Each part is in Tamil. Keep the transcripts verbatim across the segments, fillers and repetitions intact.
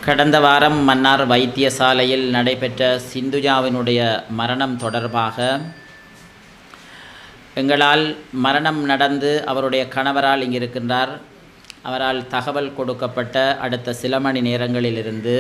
கடந்த வாரம் மன்னார் வைத்தியசாலையில் நடைபெற்ற சிந்துஜாவினுடைய மரணம் தொடர்பாக எங்களால் மரணம் நடந்து அவருடைய கணவரால் இங்கு இருக்கின்றார், அவரால் தகவல் கொடுக்கப்பட்ட அடுத்த சில மணி நேரங்களிலிருந்து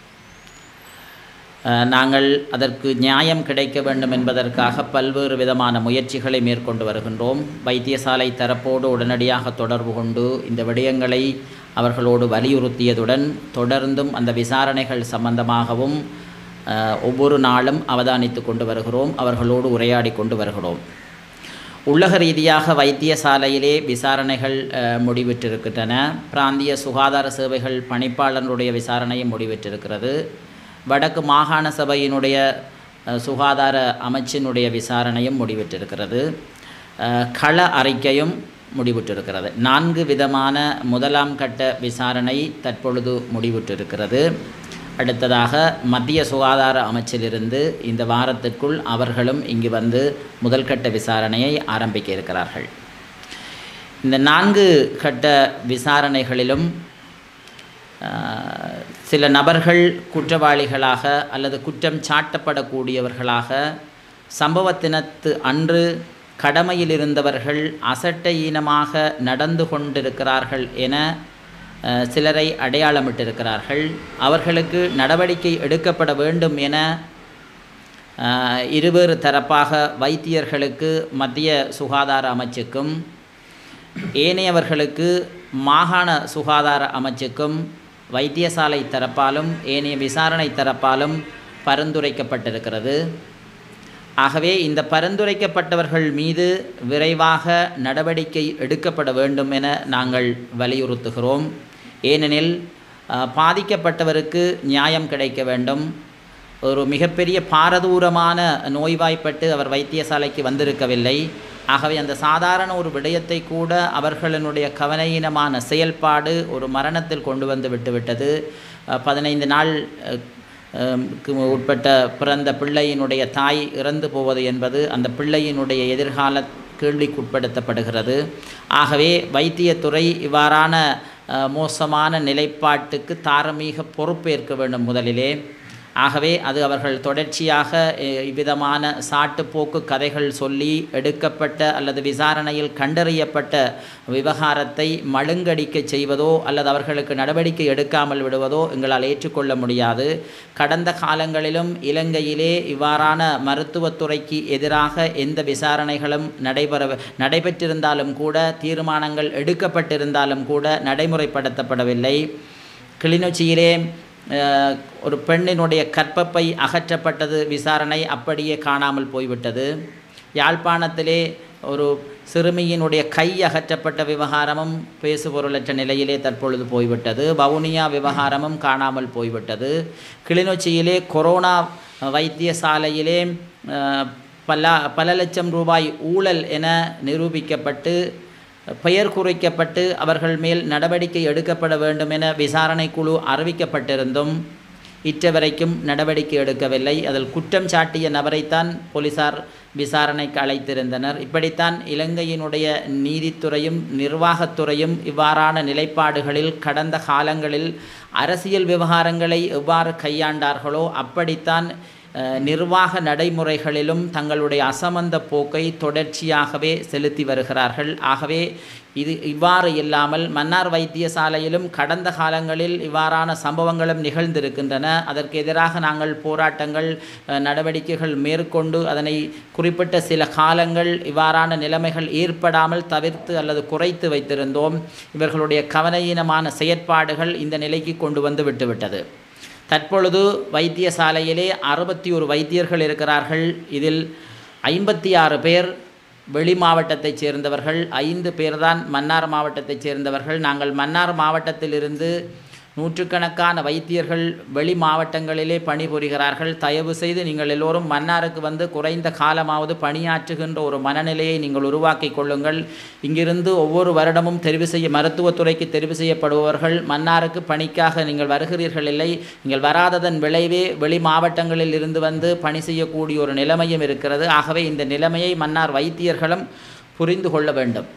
நாங்கள் அதற்கு நியாயம் கிடைக்க வேண்டும் என்பதற்காக பல்வேறு விதமான முயற்சிகளை மேற்கொண்டு வருகின்றோம். வைத்தியசாலை தரப்போடு உடனடியாக தொடர்பு கொண்டு இந்த விடயங்களை அவர்களோடு வலியுறுத்தியதுடன் தொடர்ந்தும் அந்த விசாரணைகள் சம்பந்தமாகவும் ஒவ்வொரு நாளும் அவதானித்து கொண்டு வருகிறோம், அவர்களோடு உரையாடி கொண்டு வருகிறோம். உள்ளக ரீதியாக வைத்தியசாலையிலே விசாரணைகள் முடிவிட்டிருக்கின்றன. பிராந்திய சுகாதார சேவைகள் பணிப்பாளருடைய விசாரணையும் முடிவிட்டிருக்கிறது. வடக்கு மாகாண சபையினுடைய சுகாதார அமைச்சினுடைய விசாரணையும் முடிவிட்டிருக்கிறது. கள அறிக்கையும் முடிவிட்டிருக்கிறது. நான்கு விதமான முதலாம் கட்ட விசாரணை தற்பொழுது முடிவிட்டிருக்கிறது. அடுத்ததாக மத்திய சுகாதார அமைச்சிலிருந்து இந்த வாரத்திற்குள் அவர்களும் இங்கு வந்து முதல் கட்ட விசாரணையை ஆரம்பிக்க இருக்கிறார்கள். இந்த நான்கு கட்ட விசாரணைகளிலும் சில நபர்கள் குற்றவாளிகளாக அல்லது குற்றம் சாட்டப்படக்கூடியவர்களாக சம்பவத்தினத்து அன்று கடமையில் இருந்தவர்கள் அசட்டையீனமாக நடந்து கொண்டிருக்கிறார்கள் என சிலரை அடையாளமிட்டிருக்கிறார்கள். அவர்களுக்கு நடவடிக்கை எடுக்கப்பட வேண்டும் என இருவேறு தரப்பாக வைத்தியர்களுக்கு மத்திய சுகாதார அமைச்சுக்கும் ஏனையவர்களுக்கு மாகாண சுகாதார அமைச்சுக்கும் வைத்தியசாலை தரப்பாலும் ஏனைய விசாரணை தரப்பாலும் பரிந்துரைக்கப்பட்டிருக்கிறது. ஆகவே இந்த பரிந்துரைக்கப்பட்டவர்கள் மீது விரைவாக நடவடிக்கை எடுக்கப்பட வேண்டும் என நாங்கள் வலியுறுத்துகிறோம். ஏனெனில் பாதிக்கப்பட்டவருக்கு நியாயம் கிடைக்க வேண்டும். ஒரு மிகப்பெரிய பாரதூரமான நோய்வாய்ப்பட்டு அவர் வைத்தியசாலைக்கு வந்திருக்கவில்லை. ஆகவே அந்த சாதாரண ஒரு விடயத்தை கூட அவர்களினுடைய கவனயீனமான செயல்பாடு ஒரு மரணத்தில் கொண்டு வந்து விட்டுவிட்டது. பதினைந்து நாள் உட்பட்ட பிறந்த பிள்ளையினுடைய தாய் இறந்து போவது என்பது அந்த பிள்ளையினுடைய எதிர்கால கேள்விக்குட்படுத்தப்படுகிறது. ஆகவே வைத்தியத்துறை இவ்வாறான மோசமான நிலைப்பாட்டுக்கு தார்மீக பொறுப்பேற்க வேண்டும் முதலிலே. ஆகவே அது அவர்கள் தொடர்ச்சியாக இவ்விதமான சாட்டுப்போக்கு கதைகள் சொல்லி எடுக்கப்பட்ட அல்லது விசாரணையில் கண்டறியப்பட்ட விவகாரத்தை மழுங்கடிக்க செய்வதோ அல்லது அவர்களுக்கு நடவடிக்கை எடுக்காமல் விடுவதோ எங்களால் ஏற்றுக்கொள்ள முடியாது. கடந்த காலங்களிலும் இலங்கையிலே இவ்வாறான மருத்துவத்துறைக்கு எதிராக எந்த விசாரணைகளும் நடைபெற நடைபெற்றிருந்தாலும் கூட தீர்மானங்கள் எடுக்கப்பட்டிருந்தாலும் கூட நடைமுறைப்படுத்தப்படவில்லை. கிளிநொச்சியிலே ஒரு பெண்ணினுடைய கற்பப்பை அகற்றப்பட்டது, விசாரணை அப்படியே காணாமல் போய்விட்டது. யாழ்ப்பாணத்திலே ஒரு சிறுமியினுடைய கை அகற்றப்பட்ட விவகாரமும் பேசுபொருளற்ற நிலையிலே தற்பொழுது போய்விட்டது. வவுனியா விவகாரமும் காணாமல் போய்விட்டது. கிளிநொச்சியிலே கொரோனா வைத்தியசாலையிலே பல பல லட்சம் ரூபாய் ஊழல் என நிரூபிக்கப்பட்டு பெயர் குறைக்கப்பட்டு அவர்கள் மேல் நடவடிக்கை எடுக்கப்பட வேண்டும் என விசாரணை குழு அறிவிக்கப்பட்டிருந்தும் இற்றவரைக்கும் நடவடிக்கை எடுக்கவில்லை. அதில் குற்றம் சாட்டிய நபரைத்தான் போலீசார் விசாரணைக்கு அழைத்திருந்தனர். இப்படித்தான் இலங்கையினுடைய நீதித்துறையும் நிர்வாகத்துறையும் இவ்வாறான நிலைப்பாடுகளில் கடந்த காலங்களில் அரசியல் விவகாரங்களை எவ்வாறு கையாண்டார்களோ அப்படித்தான் நிர்வாக நடைமுறைகளிலும் தங்களுடைய அசமந்த போக்கை தொடர்ச்சியாகவே செலுத்தி வருகிறார்கள். ஆகவே இது இவ்வாறு இல்லாமல் மன்னார் வைத்தியசாலையிலும் கடந்த காலங்களில் இவ்வாறான சம்பவங்களும் நிகழ்ந்திருக்கின்றன. அதற்கு எதிராக நாங்கள் போராட்டங்கள் நடவடிக்கைகள் மேற்கொண்டு அதனை குறிப்பிட்ட சில காலங்கள் இவ்வாறான நிலைமைகள் ஏற்படாமல் தவிர்த்து அல்லது குறைத்து வைத்திருந்தோம். இவர்களுடைய கவனயீனமான செயற்பாடுகள் இந்த நிலைக்கு கொண்டு வந்து விட்டுவிட்டது. தற்பொழுது வைத்தியசாலையிலே அறுபத்தி ஒரு வைத்தியர்கள் இருக்கிறார்கள். இதில் ஐம்பத்தி ஆறு பேர் வெளி மாவட்டத்தைச் சேர்ந்தவர்கள், ஐந்து பேர்தான் மன்னார் மாவட்டத்தைச் சேர்ந்தவர்கள். நாங்கள் மன்னார் மாவட்டத்திலிருந்து நூற்றுக்கணக்கான வைத்தியர்கள் வெளி மாவட்டங்களிலே பணிபுரிகிறார்கள். தயவு செய்து நீங்கள் எல்லோரும் மன்னாருக்கு வந்து குறைந்த காலமாவது பணியாற்றுகின்ற ஒரு மனநிலையை நீங்கள் உருவாக்கி கொள்ளுங்கள். இங்கிருந்து ஒவ்வொரு வருடமும் தெரிவு செய்ய மருத்துவத்துறைக்கு தெரிவு செய்யப்படுபவர்கள் மன்னாருக்கு பணிக்காக நீங்கள் வருகிறீர்கள் இல்லை. நீங்கள் வராததன் விளைவே வெளி மாவட்டங்களில் இருந்து வந்து பணி செய்யக்கூடிய ஒரு நிலைமையும் இருக்கிறது. ஆகவே இந்த நிலைமையை மன்னார் வைத்தியர்களும் புரிந்து கொள்ள வேண்டும்.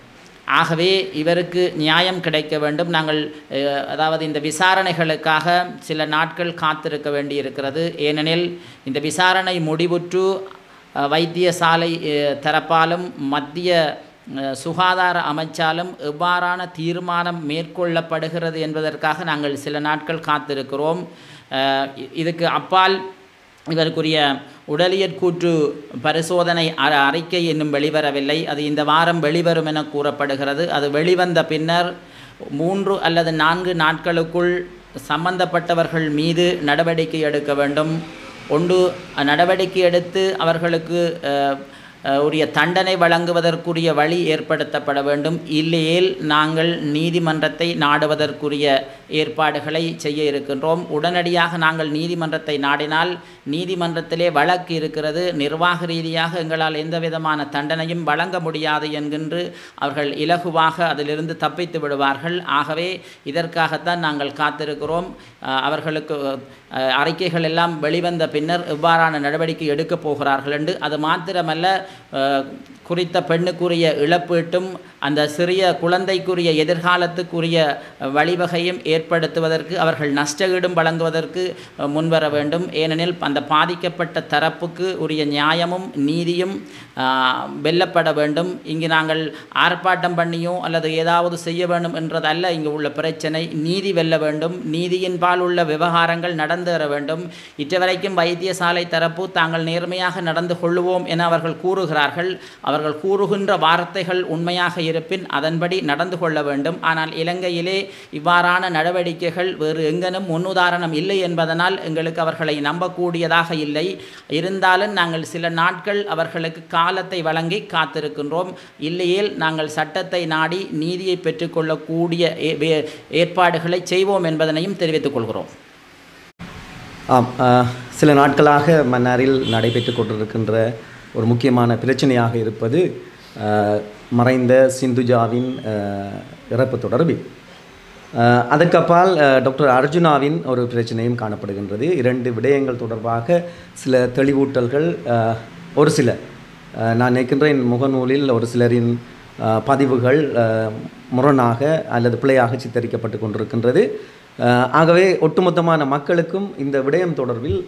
ஆகவே இவருக்கு நியாயம் கிடைக்க வேண்டும். நாங்கள் அதாவது இந்த விசாரணைகளுக்காக சில நாட்கள் காத்திருக்க வேண்டியிருக்கிறது. ஏனெனில் இந்த விசாரணை முடிவுற்று வைத்தியசாலை தரப்பாலும் மத்திய சுகாதார அமைச்சாலும் எவ்வாறான தீர்மானம் மேற்கொள்ளப்படுகிறது என்பதற்காக நாங்கள் சில நாட்கள் காத்திருக்கிறோம். இதுக்கு அப்பால் இதற்குரிய உடலியற் கூற்று பரிசோதனை அறிக்கை இன்னும் வெளிவரவில்லை. அது இந்த வாரம் வெளிவரும் என கூறப்படுகிறது. அது வெளிவந்த பின்னர் மூன்று அல்லது நான்கு நாட்களுக்குள் சம்பந்தப்பட்டவர்கள் மீது நடவடிக்கை எடுக்க வேண்டும். ஒன்று நடவடிக்கை எடுத்து அவர்களுக்கு உரிய தண்டனை வழங்குவதற்குரிய வழி ஏற்படுத்தப்பட வேண்டும். இல்லையேல் நாங்கள் நீதிமன்றத்தை நாடுவதற்குரிய ஏற்பாடுகளை செய்ய இருக்கின்றோம். உடனடியாக நாங்கள் நீதிமன்றத்தை நாடினால் நீதிமன்றத்திலே வழக்கு இருக்கிறது, நிர்வாக ரீதியாக எங்களால் எந்த விதமான தண்டனையும் வழங்க முடியாது என்கின்ற அவர்கள் இலகுவாக அதிலிருந்து தப்பித்து விடுவார்கள். ஆகவே இதற்காகத்தான் நாங்கள் காத்திருக்கிறோம். அவர்களுக்கு அறிக்கைகள் எல்லாம் வெளிவந்த பின்னர் எவ்வாறான நடவடிக்கை எடுக்கப் போகிறார்கள் என்று. அது மாத்திரமல்ல, குறித்த பெண்ணுக்குரிய இழப்பீட்டும் அந்த சிறிய குழந்தைக்குரிய எதிர்காலத்துக்குரிய வழிவகையும் ஏற்படுத்துவதற்கு அவர்கள் நஷ்டஈடும் வழங்குவதற்கு முன்வர வேண்டும். ஏனெனில் அந்த பாதிக்கப்பட்ட தரப்புக்கு உரிய நியாயமும் நீதியும் வெல்லப்பட வேண்டும். இங்கு நாங்கள் ஆர்ப்பாட்டம் பண்ணியோ அல்லது ஏதாவது செய்ய வேண்டும் என்றதல்ல இங்கு உள்ள பிரச்சனை. நீதி வெல்ல வேண்டும். நீதியின்பால் உள்ள விவகாரங்கள் நடந்தேற வேண்டும். இற்றவரைக்கும் வைத்தியசாலை தரப்பு தாங்கள் நேர்மையாக நடந்து கொள்ளுவோம் என அவர்கள் கூறுகிறார்கள். அவர்கள் கூறுகின்ற வார்த்தைகள் உண்மையாக இருப்பின் அதன்படி நடந்து கொள்ள வேண்டும். ஆனால் இலங்கையிலே இவ்வாறான நடவடிக்கைகள் வேறு எங்கனும் முன்னுதாரணம் இல்லை என்பதனால் எங்களுக்கு அவர்களை நம்பக்கூடியதாக இல்லை. இருந்தாலும் நாங்கள் சில நாட்கள் அவர்களுக்கு காலத்தை வழங்கி காத்திருக்கின்றோம். இல்லையேல் நாங்கள் சட்டத்தை நாடி நீதியை பெற்றுக்கொள்ளக்கூடிய ஏற்பாடுகளை செய்வோம் என்பதனையும் தெரிவித்துக் கொள்கிறோம். ஆம், சில நாட்களாக மன்னாரில் நடைபெற்று கொண்டிருக்கின்ற ஒரு முக்கியமான பிரச்சனையாக இருப்பது மறைந்த சிந்துஜாவின் இறப்பு தொடர்பில். அதற்கப்பால் டாக்டர் அர்ஜுனாவின் ஒரு பிரச்சனையும் காணப்படுகின்றது. இரண்டு விடயங்கள் தொடர்பாக சில தெளிவூட்டல்கள் ஒரு சில நான் நினைக்கின்றேன் முகநூலில் ஒரு சிலரின் பதிவுகள் முரணாக அல்லது பிழையாக சித்தரிக்கப்பட்டு கொண்டிருக்கின்றது. ஆகவே ஒட்டுமொத்தமான மக்களுக்கும் இந்த விடயம் தொடர்பில்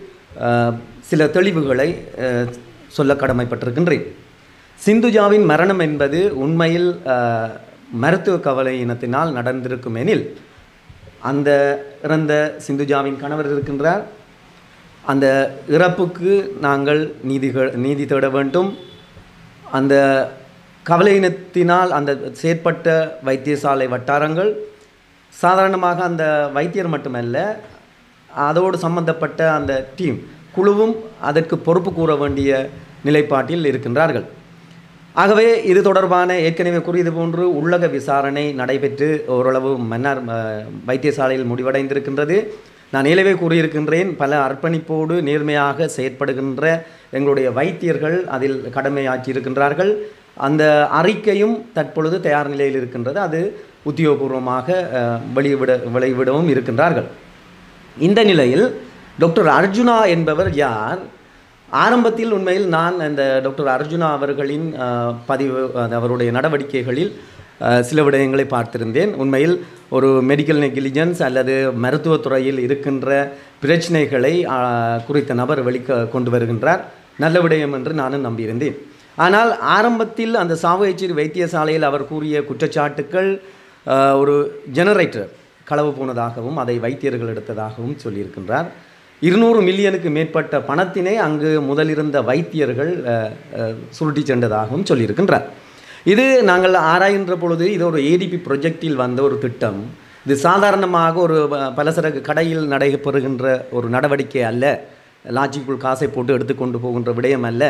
சில தெளிவுகளை சொல்ல கடமைப்பட்டிருக்கின்றேன். சிந்துஜாவின் மரணம் என்பது உண்மையில் மருத்துவ கவலையினத்தினால் நடந்திருக்கும் எனில் அந்த இறந்த சிந்துஜாவின் கணவர் இருக்கின்றார். அந்த இறப்புக்கு நாங்கள் நீதிகள் நீதி தேட வேண்டும். அந்த கவலையினத்தினால் அந்த செயற்பட்ட வைத்தியசாலை வட்டாரங்கள், சாதாரணமாக அந்த வைத்தியர் மட்டுமல்ல, அதோடு சம்பந்தப்பட்ட அந்த டீம் குழுவும் அதற்கு பொறுப்பு கூற வேண்டிய நிலைப்பாட்டில் இருக்கின்றார்கள். ஆகவே இது தொடர்பான ஏற்கனவே கூறியது போன்று உள்ளக விசாரணை நடைபெற்று ஓரளவு மன்னார் வைத்தியசாலையில் முடிவடைந்திருக்கின்றது. நான் ஏலவே கூறியிருக்கின்றேன், பல அர்ப்பணிப்போடு நேர்மையாக செயற்படுகின்ற எங்களுடைய வைத்தியர்கள் அதில் கடமையாற்றி இருக்கின்றார்கள். அந்த அறிக்கையும் தற்பொழுது தயார் நிலையில் இருக்கின்றது. அது உத்தியோகபூர்வமாக வெளிவிட வெளிவிடவும் இருக்கின்றார்கள். இந்த நிலையில் டாக்டர் அர்ஜுனா என்பவர் யார்? ஆரம்பத்தில் உண்மையில் நான் இந்த டாக்டர் அர்ஜுனா அவர்களின் பதிவு அவருடைய நடவடிக்கைகளில் சில விடயங்களை பார்த்திருந்தேன். உண்மையில் ஒரு மெடிக்கல் நெக்லிஜென்ஸ் அல்லது மருத்துவத்துறையில் இருக்கின்ற பிரச்சனைகளை குறித்த நபர் வெளிக்க கொண்டு வருகின்றார். நல்ல விடயம் என்று நானும் நம்பியிருந்தேன். ஆனால் ஆரம்பத்தில் அந்த சாவகச்சேரி வைத்தியசாலையில் அவர் கூறிய குற்றச்சாட்டுக்கள் ஒரு ஜெனரேட்டர் களவு போனதாகவும் அதை வைத்தியர்கள் எடுத்ததாகவும் சொல்லியிருக்கின்றார். இருநூறு மில்லியனுக்கு மேற்பட்ட பணத்தினை அங்கு முதலிருந்த வைத்தியர்கள் சுருட்டி சென்றதாகவும் சொல்லியிருக்கின்றார். இது நாங்கள் ஆராய்கின்ற பொழுது இது ஒரு ஏடிபி ப்ரொஜெக்டில் வந்த ஒரு திட்டம். இது சாதாரணமாக ஒரு பலசரக்கு கடையில் நடைபெறுகின்ற ஒரு நடவடிக்கை அல்ல. லாஜிக்குள் காசை போட்டு எடுத்துக்கொண்டு போகின்ற விடயம் அல்ல.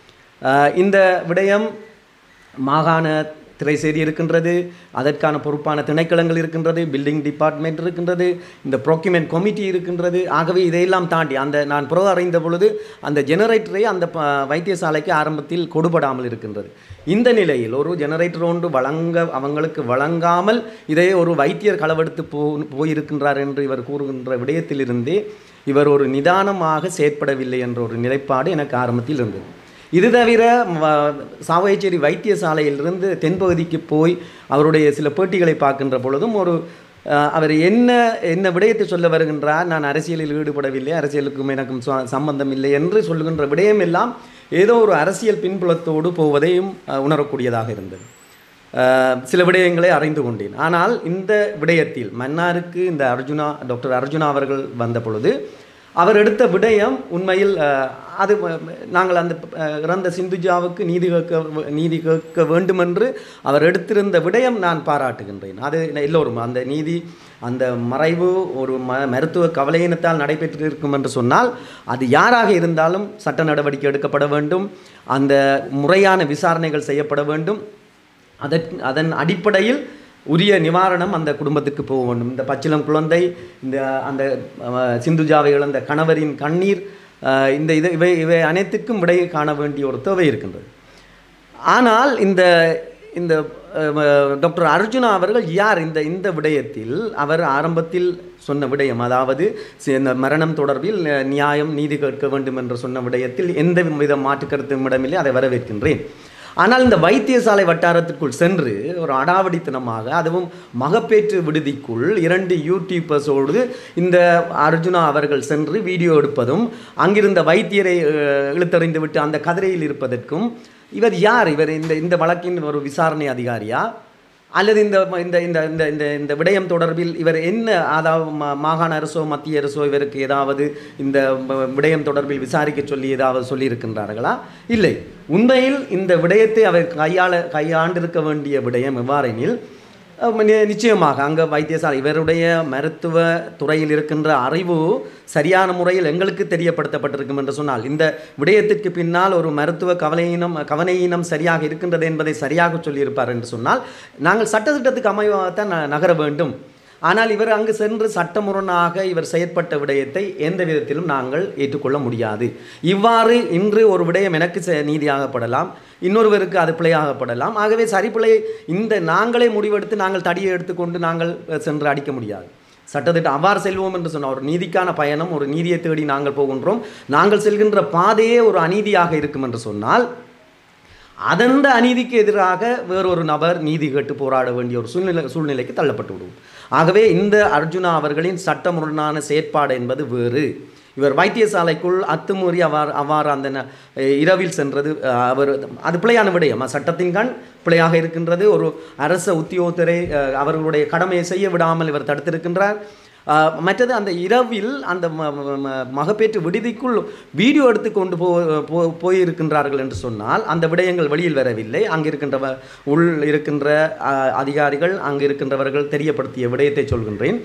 இந்த விடயம் மாகாண திரைசேரி இருக்கின்றது, அதற்கான பொறுப்பான திணைக்களங்கள் இருக்கின்றது, பில்டிங் டிபார்ட்மெண்ட் இருக்கின்றது, இந்த ப்ரொக்யூமெண்ட் கமிட்டி இருக்கின்றது. ஆகவே இதையெல்லாம் தாண்டி அந்த நான் புற அறிந்த பொழுது அந்த ஜெனரேட்டரை அந்த வைத்தியசாலைக்கு ஆரம்பத்தில் கொடுபடாமல் இருக்கின்றது. இந்த நிலையில் ஒரு ஜெனரேட்டர் ஒன்று வழங்க அவங்களுக்கு வழங்காமல் இதை ஒரு வைத்தியர் களவெடுத்து போ போயிருக்கின்றார் என்று இவர் கூறுகின்ற விடயத்திலிருந்தே இவர் ஒரு நிதானமாக செயற்படவில்லை என்ற ஒரு நிலைப்பாடு எனக்கு ஆரம்பத்தில் இருந்தது. இது தவிர சாவகச்சேரி வைத்தியசாலையிலிருந்து தென்பகுதிக்கு போய் அவருடைய சில பேட்டிகளை பார்க்கின்ற பொழுதும் ஒரு அவர் என்ன என்ன விடயத்தை சொல்ல வருகின்றார், நான் அரசியலில் ஈடுபடவில்லை, அரசியலுக்கும் எனக்கும் சம்பந்தம் இல்லை என்று சொல்லுகின்ற விடயம் எல்லாம் ஏதோ ஒரு அரசியல் பின்புலத்தோடு போவதையும் உணரக்கூடியதாக இருந்தது. சில விடயங்களை அறிந்து கொண்டேன். ஆனால் இந்த விடயத்தில் மன்னாருக்கு இந்த அர்ஜுனா டாக்டர் அர்ஜுனா அவர்கள் வந்த பொழுது அவர் எடுத்த விடயம் உண்மையில் அது நாங்கள் அந்த இறந்த சிந்துஜாவுக்கு நீதி கேட்க நீதி கேட்க வேண்டுமென்று அவர் எடுத்திருந்த விடயம் நான் பாராட்டுகின்றேன். அது எல்லோரும் அந்த நீதி அந்த மறைவு ஒரு ம மருத்துவ கவலையினத்தால் நடைபெற்றிருக்கும் என்று சொன்னால் அது யாராக இருந்தாலும் சட்ட நடவடிக்கை எடுக்கப்பட வேண்டும், அந்த முறையான விசாரணைகள் செய்யப்பட வேண்டும். அதற்கு அதன் அடிப்படையில் உரிய நிவாரணம் அந்த குடும்பத்துக்கு போக வேண்டும். இந்த பச்சிளம் குழந்தை, இந்த அந்த சிந்துஜாவை இழந்த கணவரின் கண்ணீர், இந்த இது இவை இவை அனைத்துக்கும் விடை காண வேண்டிய ஒரு தேவை இருக்கின்றது. ஆனால் இந்த இந்த டாக்டர் அர்ஜுனா அவர்கள் யார்? இந்த இந்த விடயத்தில் அவர் ஆரம்பத்தில் சொன்ன விடயம், அதாவது இந்த மரணம் தொடர்பில் நியாயம் நீதி கேட்க வேண்டும் என்று சொன்ன விடயத்தில் எந்த வித மாற்று கருத்தும் இடமில்லை, அதை வரவேற்கின்றேன். ஆனால் இந்த வைத்தியசாலை வட்டாரத்திற்குள் சென்று ஒரு அடாவடித்தனமாக, அதுவும் மகப்பேற்று விடுதிக்குள் இரண்டு யூடியூபர்ஸோடு இந்த அர்ஜுனா அவர்கள் சென்று வீடியோ எடுப்பதும், அங்கிருந்த வைத்தியரை இழுத்தறிந்து விட்டு அந்த கதிரையில் இருப்பதற்கும், இவர் யார்? இவர் இந்த இந்த வழக்கின் ஒரு விசாரணை அதிகாரியா, அல்லது இந்த இந்த இந்த இந்த இந்த இந்த விடயம் தொடர்பில் இவர் என்ன, அதாவது மாகாண அரசோ மத்திய அரசோ இவருக்கு ஏதாவது இந்த விடயம் தொடர்பில் விசாரிக்க சொல்லி ஏதாவது சொல்லியிருக்கின்றார்களா? இல்லை. உண்மையில் இந்த விடயத்தை அவர் கையாள கையாண்டிருக்க வேண்டிய விடயம் எவ்வாறெனில், நிச்சயமாக அங்கே வைத்தியசாலை இவருடைய மருத்துவ துறையில் இருக்கின்ற அறிவு சரியான முறையில் எங்களுக்கு தெரியப்படுத்தப்பட்டிருக்கும் என்று சொன்னால், இந்த விடயத்திற்கு பின்னால் ஒரு மருத்துவ கவலையினம் கவனையினம் சரியாக இருக்கின்றது என்பதை சரியாக சொல்லியிருப்பார் என்று சொன்னால் நாங்கள் சட்டத்திட்டத்துக்கு அமைவாகத்தான் நகர வேண்டும். ஆனால் இவர் அங்கு சென்று சட்டமுரணாக இவர் செயற்பட்ட விடயத்தை எந்த விதத்திலும் நாங்கள் ஏற்றுக்கொள்ள முடியாது. இவ்வாறு இன்று ஒரு விடயம் எனக்கு நீதியாகப்படலாம், இன்னொருவருக்கு அது பிழையாகப்படலாம். ஆகவே சரி பிழை இந்த நாங்களே முடிவெடுத்து நாங்கள் தடியை எடுத்துக்கொண்டு நாங்கள் சென்று அடிக்க முடியாது. சட்டத்திட்டம் அவ்வாறு செல்வோம் என்று சொன்னால் ஒரு நீதிக்கான பயணம், ஒரு நீதியை தேடி நாங்கள் போகின்றோம், நாங்கள் செல்கின்ற பாதையே ஒரு அநீதியாக இருக்கும் என்று சொன்னால் அதந்த அநீதிக்கு எதிராக வேறொரு நபர் நீதி கேட்டு போராட வேண்டிய ஒரு சூழ்நிலை சூழ்நிலைக்கு தள்ளப்பட்டு விடுவோம். ஆகவே இந்த அர்ஜுனா அவர்களின் சட்டமுரணான செயற்பாடு என்பது வேறு. இவர் வைத்தியசாலைக்குள் அத்துமீறி அவ்வாறு அவ்வாறு அந்த இரவில் சென்றது அவர் அது பிழையான விடயம், சட்டத்தின் கண் பிழையாக இருக்கின்றது. ஒரு அரச உத்தியோகத்தரை அவர்களுடைய கடமையை செய்ய விடாமல் இவர் தடுத்திருக்கின்றார். மற்றது அந்த இரவில் அந்த மகப்பேற்று விடுதிக்குள் வீடியோ எடுத்து கொண்டு போ போயிருக்கின்றார்கள் என்று சொன்னால் அந்த விடயங்கள் வெளியில் வரவில்லை. அங்கு இருக்கின்ற உள் இருக்கின்ற அதிகாரிகள் அங்கு இருக்கின்றவர்கள் தெரியப்படுத்திய விடயத்தை சொல்கின்றேன்.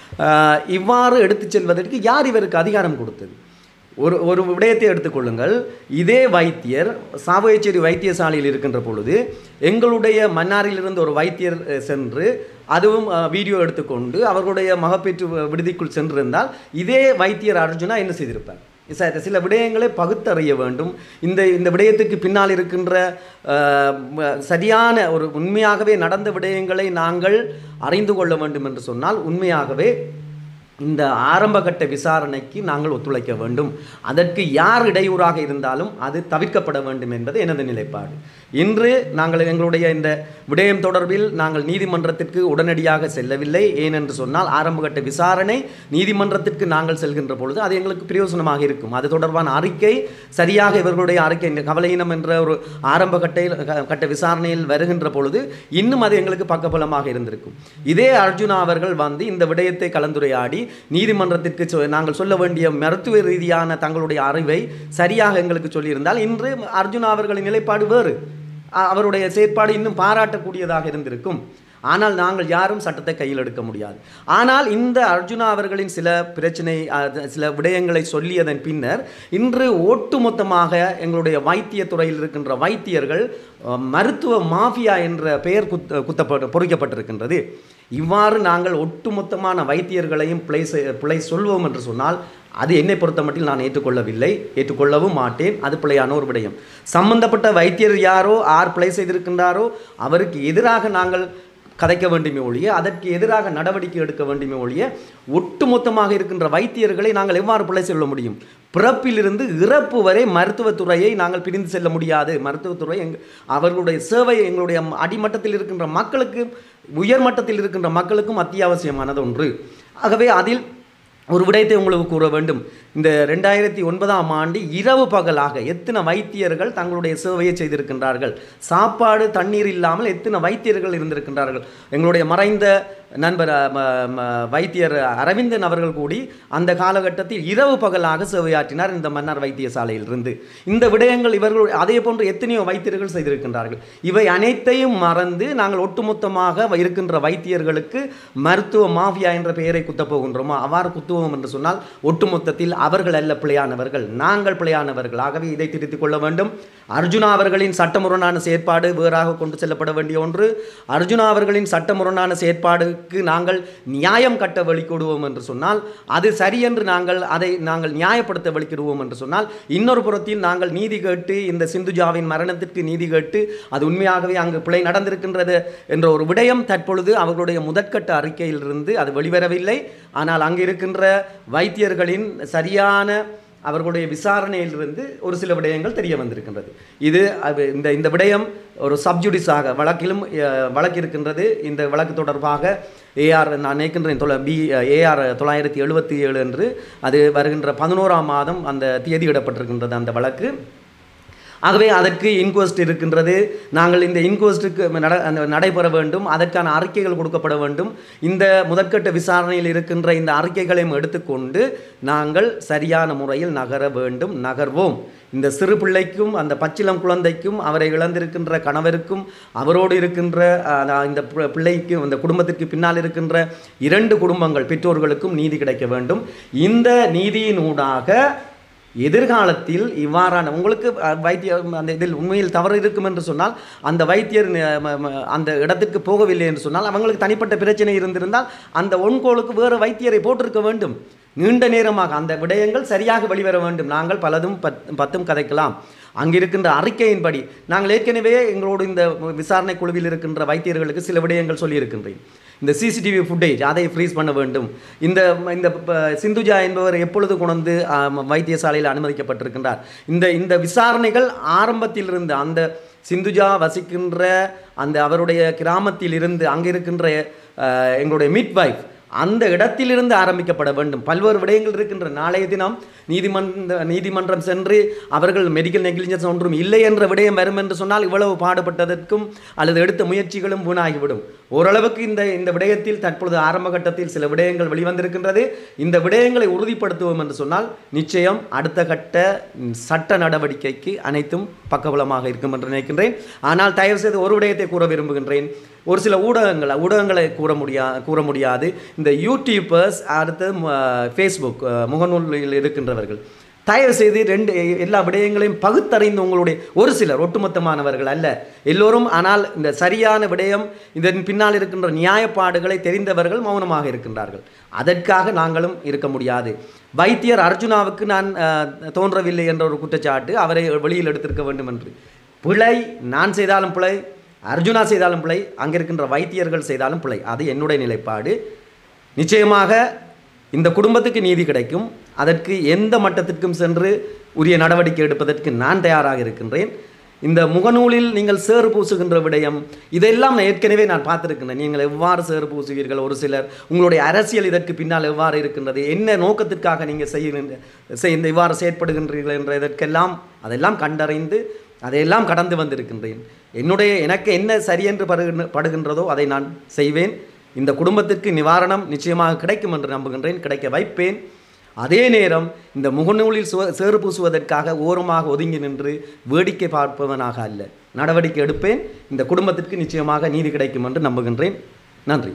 இவ்வாறு எடுத்து செல்வதற்கு யார் இவருக்கு அதிகாரம் கொடுத்தது? ஒரு ஒரு விடயத்தை எடுத்துக்கொள்ளுங்கள். இதே வைத்தியர் சாவகச்சேரி வைத்தியசாலையில் இருக்கின்ற பொழுது எங்களுடைய மன்னாரிலிருந்து ஒரு வைத்தியர் சென்று அதுவும் வீடியோ எடுத்துக்கொண்டு அவர்களுடைய மகப்பேற்று விடுதிக்குள் சென்றிருந்தால் இதே வைத்தியர் அர்ஜுனா என்ன செய்திருப்பார்? சில விடயங்களை பகுத்தறிய வேண்டும். இந்த இந்த விடயத்துக்கு பின்னால் இருக்கின்ற சரியான ஒரு உண்மையாகவே நடந்த விடயங்களை நாங்கள் அறிந்து கொள்ள வேண்டும் என்று சொன்னால் உண்மையாகவே இந்த ஆரம்பகட்ட விசாரணைக்கு நாங்கள் ஒத்துழைக்க வேண்டும். அதற்கு யார் இடையூறாக இருந்தாலும் அது தவிர்க்கப்பட வேண்டும் என்பது எனது நிலைப்பாடு. இன்று நாங்கள் எங்களுடைய இந்த விடயம் தொடர்பில் நாங்கள் நீதிமன்றத்திற்கு உடனடியாக செல்லவில்லை. ஏனென்று சொன்னால் ஆரம்பகட்ட விசாரணை நீதிமன்றத்திற்கு நாங்கள் செல்கின்ற பொழுது அது எங்களுக்கு பிரயோசனமாக இருக்கும். அது தொடர்பான அறிக்கை சரியாக இவர்களுடைய அறிக்கை கவலையினம் என்ற ஒரு ஆரம்ப கட்ட கட்ட விசாரணையில் வருகின்ற பொழுது இன்னும் அது எங்களுக்கு பக்கபலமாக இருந்திருக்கும். இதே அர்ஜுனா அவர்கள் வந்து இந்த விடயத்தை கலந்துரையாடி நீதிமன்றத்திற்கு நாங்கள் சொல்ல வேண்டிய மருத்துவ ரீதியான தங்களுடைய அறிவை சரியாக எங்களுக்கு சொல்லியிருந்தால் இன்று அர்ஜுனா அவர்களின் நிலைப்பாடு வேறு, அவருடைய செயற்பாடு இன்னும் பாராட்டக்கூடியதாக இருந்திருக்கும். ஆனால் நாங்கள் யாரும் சட்டத்தை கையில் எடுக்க முடியாது. ஆனால் இந்த அர்ஜுனா அவர்களின் சில பிரச்சனை சில விடயங்களை சொல்லியதன் பின்னர் இன்று ஒட்டுமொத்தமாக எங்களுடைய வைத்திய துறையில் இருக்கின்ற வைத்தியர்கள் மருத்துவ மாஃபியா என்ற பெயர் குத்த குத்தப்பட்டு பொறிக்கப்பட்டிருக்கின்றது. இவ்வாறு நாங்கள் ஒட்டுமொத்தமான வைத்தியர்களையும் பிழை பிழை சொல்வோம் என்று சொன்னால் அது என்னை பொறுத்த மட்டில் நான் ஏற்றுக்கொள்ளவில்லை, ஏற்றுக்கொள்ளவும் மாட்டேன். அது பிழையான ஒரு விடயம். சம்பந்தப்பட்ட வைத்தியர் யாரோ ஆர் பிழை செய்திருக்கின்றாரோ அவருக்கு எதிராக நாங்கள் கதைக்க வேண்டுமே ஒழிய அதற்கு எதிராக நடவடிக்கை எடுக்க வேண்டுமே ஒழிய ஒட்டுமொத்தமாக இருக்கின்ற வைத்தியர்களை நாங்கள் எவ்வாறு பிழை சொல்ல முடியும்? பிறப்பிலிருந்து இறப்பு வரை மருத்துவத்துறையை நாங்கள் பிரிந்து செல்ல முடியாது. மருத்துவத்துறை எங் அவர்களுடைய சேவை எங்களுடைய அடிமட்டத்தில் இருக்கின்ற மக்களுக்கு, உயர்மட்டத்தில் இருக்கின்ற மக்களுக்கும் அத்தியாவசியமானது ஒன்று. ஆகவே அதில் ஒரு விடயத்தை உங்களுக்கு கூற வேண்டும். இந்த ரெண்டாயிரத்தி ஒன்பதாம் ஆண்டு இரவு பகலாக எத்தனை வைத்தியர்கள் தங்களுடைய சேவையை செய்திருக்கின்றார்கள். சாப்பாடு தண்ணீர் இல்லாமல் எத்தனை வைத்தியர்கள் இருந்திருக்கின்றார்கள். எங்களுடைய மறைந்த நண்பர் வைத்தியர் அரவிந்தன் அவர்கள் கூடி அந்த காலகட்டத்தில் இரவு பகலாக சேவையாற்றினார் இந்த மன்னார் வைத்தியசாலையில் இருந்து. இந்த விடயங்கள் இவர்கள் அதே போன்று எத்தனையோ வைத்தியர்கள் செய்திருக்கின்றார்கள். இவை அனைத்தையும் மறந்து நாங்கள் ஒட்டுமொத்தமாக இருக்கின்ற வைத்தியர்களுக்கு மருத்துவ மாஃபியா என்ற பெயரை குத்தப் போகின்றோமோ அவ்வாறு குத்துவோம் என்று சொன்னால் ஒட்டுமொத்தத்தில் அவர்கள் அல்ல பிழையானவர்கள், நாங்கள் பிழையானவர்கள். ஆகவே இதை திருத்திக் கொள்ள வேண்டும். அர்ஜுனா அவர்களின் சட்டமுரணான செயற்பாடு வேறாக கொண்டு செல்லப்பட வேண்டிய ஒன்று. அர்ஜுனா அவர்களின் சட்டமுரணான செயற்பாடுக்கு நாங்கள் நியாயம் கட்ட வழிகொடுவோம் என்று சொன்னால் அது சரியென்று நாங்கள் அதை நாங்கள் நியாயப்படுத்த வழிக்கிடுவோம் என்று சொன்னால், இன்னொரு புறத்தில் நாங்கள் நீதி கேட்டு இந்த சிந்துஜாவின் மரணத்திற்கு நீதி கேட்டு அது உண்மையாகவே அங்கு பிழை நடந்திருக்கின்றது என்ற ஒரு விடயம் தற்பொழுது அவர்களுடைய முதற்கட்ட அறிக்கையிலிருந்து அது வெளிவரவில்லை. ஆனால் அங்கு இருக்கின்ற வைத்தியர்களின் சரியான அவர்களுடைய விசாரணையிலிருந்து ஒரு சில விடயங்கள் தெரிய வந்திருக்கின்றது. இது இந்த இந்த விடயம் ஒரு சப்ஜுடிஸாக வழக்கிலும் வழக்கு இருக்கின்றது. இந்த வழக்கு தொடர்பாக ஏஆர் நான் நினைக்கின்றேன் தொலை பி ஏஆர் தொள்ளாயிரத்தி எழுபத்தி ஏழு என்று அது வருகின்ற பதினோராம் மாதம் அந்த தேதியிடப்பட்டிருக்கின்றது அந்த வழக்கு. ஆகவே அதற்கு இன்குவெஸ்ட் இருக்கின்றது. நாங்கள் இந்த இன்குவெஸ்ட்டுக்கு நட நடைபெற வேண்டும், அதற்கான அறிக்கைகள் கொடுக்கப்பட வேண்டும். இந்த முதற்கட்ட விசாரணையில் இருக்கின்ற இந்த அறிக்கைகளையும் எடுத்துக்கொண்டு நாங்கள் சரியான முறையில் நகர வேண்டும், நகர்வோம். இந்த சிறு பிள்ளைக்கும் அந்த பச்சிளம் குழந்தைக்கும் அவரை இழந்திருக்கின்ற கணவருக்கும் அவரோடு இருக்கின்ற இந்த பிள்ளைக்கும் இந்த குடும்பத்திற்கு பின்னால் இருக்கின்ற இரண்டு குடும்பங்கள் பெற்றோர்களுக்கும் நீதி கிடைக்க வேண்டும். இந்த நீதியினூடாக எதிர்காலத்தில் இவ்வாறான உங்களுக்கு வைத்தியர் அந்த இதில் உண்மையில் தவறு இருக்கும் என்று சொன்னால் அந்த வைத்தியர் அந்த இடத்திற்கு போகவில்லை என்று சொன்னால் அவங்களுக்கு தனிப்பட்ட பிரச்சனை இருந்திருந்தால் அந்த ஒன்கோளுக்கு வேறு வைத்தியரை போட்டிருக்க வேண்டும். நீண்ட நேரமாக அந்த விடயங்கள் சரியாக வெளிவர வேண்டும். நாங்கள் பலதும் பத் பத்தும் கதைக்கலாம். அங்கிருக்கின்ற அறிக்கையின்படி நாங்கள் ஏற்கனவே எங்களோடு இந்த விசாரணை குழுவில் இருக்கின்ற வைத்தியர்களுக்கு சில விடயங்கள் சொல்லியிருக்கின்றேன். இந்த சிசிடிவி ஃபுட்டேஜ் அதை ஃப்ரீஸ் பண்ண வேண்டும். இந்த இந்த சிந்துஜா என்பவர் எப்பொழுது கொண்டு வைத்தியசாலையில் அனுமதிக்கப்பட்டிருக்கின்றார். இந்த இந்த விசாரணைகள் ஆரம்பத்திலிருந்து அந்த சிந்துஜா வசிக்கின்ற அந்த அவருடைய கிராமத்தில் இருந்து அங்கே இருக்கின்ற எங்களுடைய மிட்வைஃப் அந்த இடத்திலிருந்து ஆரம்பிக்கப்பட வேண்டும். பல்வேறு விடயங்கள் இருக்கின்ற நாளைய தினம் நீதிமன்ற நீதிமன்றம் சென்று அவர்கள் மெடிக்கல் நெக்லிஜென்ஸ் ஒன்றும் இல்லை என்ற விடயம் வரும் என்று சொன்னால் இவ்வளவு பாடுபட்டதற்கும் அல்லது எடுத்த முயற்சிகளும் வீணாகிவிடும். ஓரளவுக்கு இந்த இந்த விடயத்தில் தற்பொழுது ஆரம்ப கட்டத்தில் சில விடயங்கள் வெளிவந்திருக்கின்றது. இந்த விடயங்களை உறுதிப்படுத்துவோம் என்று சொன்னால் நிச்சயம் அடுத்த கட்ட சட்ட நடவடிக்கைக்கு அனைத்தும் பக்கபலமாக இருக்கும் என்று நினைக்கின்றேன். ஆனால் தயவு செய்து ஒரு விடயத்தை கூற விரும்புகின்றேன். ஒரு சில ஊடகங்கள் ஊடகங்களை கூற முடியா கூற முடியாது இந்த யூடியூபர்ஸ் அடுத்து ஃபேஸ்புக் முகநூலில் இருக்கின்றவர்கள் தயவு செய்து ரெண்டு எல்லா விடயங்களையும் பகுத்தறிந்து உங்களுடைய ஒரு சிலர் ஒட்டுமொத்தமானவர்கள் அல்ல எல்லோரும், ஆனால் இந்த சரியான விடயம் இதன் பின்னால் இருக்கின்ற நியாயப்பாடுகளை தெரிந்தவர்கள் மௌனமாக இருக்கின்றார்கள். அதற்காக நாங்களும் இருக்க முடியாது. வைத்தியர் அர்ஜுனாவுக்கு நான் தோன்றவில்லை என்ற ஒரு குற்றச்சாட்டு அவரை வெளியில் எடுத்திருக்க வேண்டும் என்று. பிழை நான் செய்தாலும் பிழை, அர்ஜுனா செய்தாலும் பிழை, அங்கே இருக்கின்ற வைத்தியர்கள் செய்தாலும் பிழை. அது என்னுடைய நிலைப்பாடு. நிச்சயமாக இந்த குடும்பத்துக்கு நீதி கிடைக்கும். அதற்கு எந்த மட்டத்திற்கும் சென்று உரிய நடவடிக்கை எடுப்பதற்கு நான் தயாராக இருக்கின்றேன். இந்த முகநூலில் நீங்கள் சேறு பூசுகின்ற விடயம் இதெல்லாம் ஏற்கனவே நான் பார்த்துருக்கின்றேன். நீங்கள் எவ்வாறு சேறு பூசுவீர்கள், ஒரு சிலர் உங்களுடைய அரசியல் இதற்கு பின்னால் எவ்வாறு இருக்கின்றது, என்ன நோக்கத்திற்காக நீங்கள் செய்கின்ற செய்ய இவ்வாறு செயற்படுகின்றீர்கள் என்ற இதற்கெல்லாம் அதெல்லாம் கண்டறிந்து அதையெல்லாம் கடந்து வந்திருக்கின்றேன். என்னுடைய எனக்கு என்ன சரியென்று படுகின்றதோ அதை நான் செய்வேன். இந்த குடும்பத்திற்கு நிவாரணம் நிச்சயமாக கிடைக்கும் என்று நம்புகின்றேன், கிடைக்க வைப்பேன். அதே நேரம் இந்த முகநூலில் சேறு பூசுவதற்காக ஓரமாக ஒதுங்கி நின்று வேடிக்கை பார்ப்பவனாக அல்ல, நடவடிக்கை எடுப்பேன். இந்த குடும்பத்திற்கு நிச்சயமாக நீதி கிடைக்கும் என்று நம்புகின்றேன். நன்றி.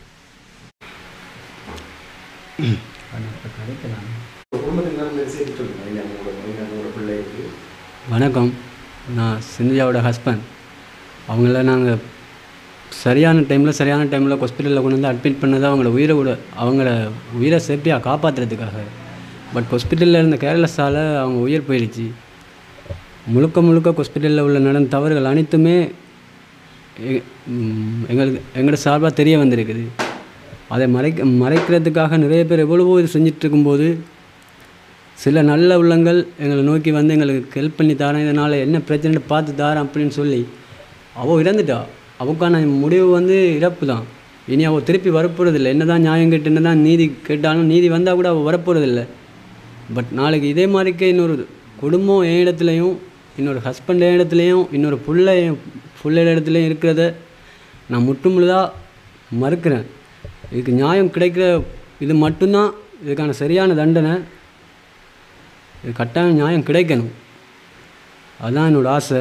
வணக்கம், நான் சிந்துஜாவோட ஹஸ்பண்ட். அவங்கள நாங்கள் சரியான டைமில் சரியான டைமில் ஹாஸ்பிட்டலில் கொண்டு வந்து அட்மிட் பண்ணது அவங்கள உயிரை விட அவங்கள உயிரை சேஃப்டியாக காப்பாற்றுறதுக்காக. பட் ஹாஸ்பிட்டலில் இருந்த கேர்லெஸ்ஸால் அவங்க உயிர் போயிடுச்சு. முழுக்க முழுக்க ஹாஸ்பிட்டலில் உள்ள நடந்த தவறுகள் அனைத்துமே எங்களுக்கு எங்களோட சார்பாக தெரிய வந்திருக்குது. அதை மறைக்க மறைக்கிறதுக்காக நிறைய பேர் எவ்வளவோ இது செஞ்சிட்ருக்கும்போது சில நல்ல உள்ளங்கள் எங்களை நோக்கி வந்து எங்களுக்கு ஹெல்ப் பண்ணி தாரேன், இதனால் என்ன பிரச்சனை பார்த்து தாரேன் அப்படின்னு சொல்லி அவள் இறந்துட்டா. அவளுக்கான முடிவு வந்து இறப்பு தான். இனி அவள் திருப்பி வரப்போகிறதில்லை. என்ன தான் நியாயம் கேட்டு என்ன தான் நீதி கேட்டாலும் நீதி வந்தால் கூட அவள் வரப்போகிறதில்லை. பட் நாளைக்கு இதே மாதிரிக்கே இன்னொரு குடும்பம் என் இடத்துலையும் இன்னொரு ஹஸ்பண்ட் என் இடத்துலையும் இன்னொரு பிள்ளை பிள்ளை இடத்துலையும் இருக்கிறத நான் முற்றுமுழுதாக மறுக்கிறேன். இதுக்கு நியாயம் கிடைக்கிற இது மட்டும்தான் இதுக்கான சரியான தண்டனை. இது கட்டாயம் நியாயம் கிடைக்கணும். அதுதான் என்னோடய ஆசை.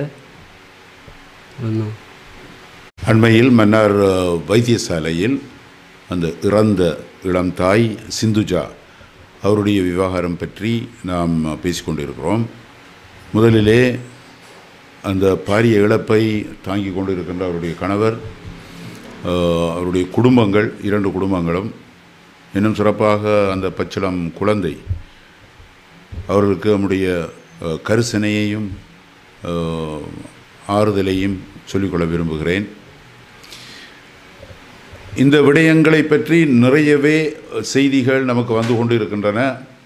அண்மையில் மன்னார் வைத்தியசாலையில் அந்த இறந்த இளம் தாய் சிந்துஜா அவருடைய விவகாரம் பற்றி நாம் பேசிக்கொண்டிருக்கிறோம். முதலிலே அந்த பாரிய இழப்பை தாங்கி கொண்டிருக்கின்ற அவருடைய கணவர், அவருடைய குடும்பங்கள், இரண்டு குடும்பங்களும், இன்னும் சிறப்பாக அந்த பச்சிளம் குழந்தை, அவர்களுக்கு நம்முடைய கரிசனையையும் ஆறுதலையும் சொல்லிக்கொள்ள விரும்புகிறேன். இந்த விடயங்களை பற்றி நிறையவே செய்திகள் நமக்கு வந்து கொண்டு இருக்கின்றன.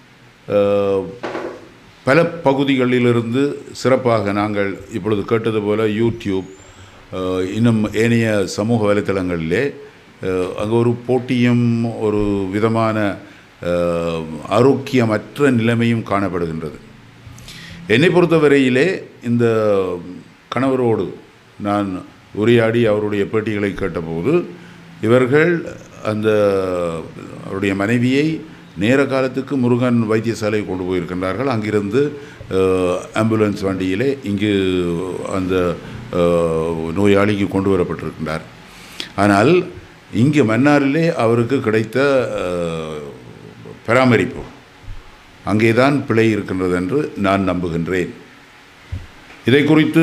பல பகுதிகளிலிருந்து சிறப்பாக நாங்கள் இப்பொழுது கேட்டது போல யூடியூப், இன்னும் ஏனைய சமூக வலைத்தளங்களிலே அங்கே ஒரு போட்டியும் ஒரு விதமான ஆரோக்கியமற்ற நிலைமையும் காணப்படுகின்றது. என்னை பொறுத்தவரையிலே இந்த கணவரோடு நான் உரையாடி அவருடைய பேட்டிகளை கேட்டபோது இவர்கள் அந்த அவருடைய மனைவியை நேர காலத்துக்கு முருகன் வைத்தியசாலை கொண்டு போயிருக்கின்றார்கள். அங்கிருந்து ஆம்புலன்ஸ் வண்டியிலே இங்கு அந்த நோயாளிக்கு கொண்டு வரப்பட்டிருக்கின்றார். ஆனால் இங்கு மன்னாரிலே அவருக்கு கிடைத்த பராமரிப்பு அங்கேதான் பிழை இருக்கின்றது என்று நான் நம்புகின்றேன். இதை குறித்து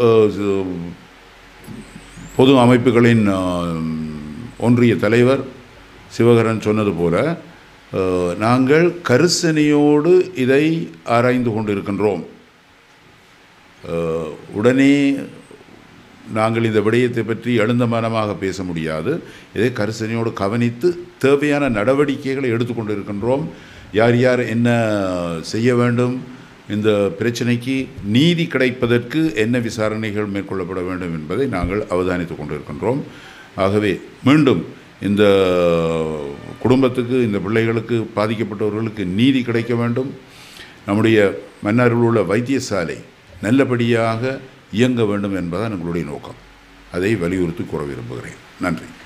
பொது அமைப்புகளின் ஒன்றிய தலைவர் சிவகரன் சொன்னது போல நாங்கள் கரிசனையோடு இதை ஆராய்ந்து கொண்டிருக்கின்றோம். உடனே நாங்கள் இந்த விடயத்தை பற்றி எழுந்தமனமாக பேச முடியாது. இதை கரிசனையோடு கவனித்து தேவையான நடவடிக்கைகளை எடுத்துக்கொண்டு இருக்கின்றோம். யார் யார் என்ன செய்ய வேண்டும், இந்த பிரச்சனைக்கு நீதி கிடைப்பதற்கு என்ன விசாரணைகள் மேற்கொள்ளப்பட வேண்டும் என்பதை நாங்கள் அவதானித்து கொண்டிருக்கின்றோம். ஆகவே மீண்டும் இந்த குடும்பத்துக்கு, இந்த பிள்ளைகளுக்கு, பாதிக்கப்பட்டவர்களுக்கு நீதி கிடைக்க வேண்டும். நம்முடைய மன்னாரில் உள்ள வைத்தியசாலை நல்லபடியாக இயங்க வேண்டும் என்பதுதான் எங்களுடைய நோக்கம். அதை வலியுறுத்தி கூற விரும்புகிறேன். நன்றி.